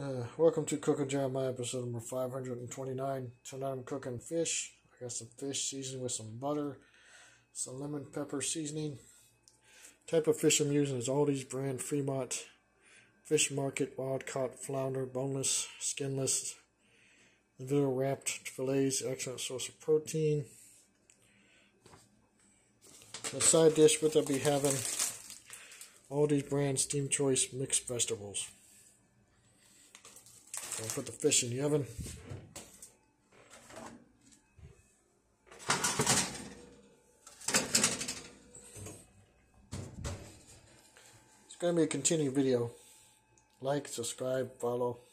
Welcome to Cooking Jeremiah, episode number 529. Tonight I'm cooking fish. I got some fish seasoned with some butter, some lemon pepper seasoning. Type of fish I'm using is Aldi's brand Fremont Fish Market wild caught flounder, boneless, skinless, individual wrapped fillets, excellent source of protein. The side dish with I'll be having Aldi's brand Steam Choice mixed vegetables. I'll put the fish in the oven. It's going to be a continued video. Like, subscribe, follow.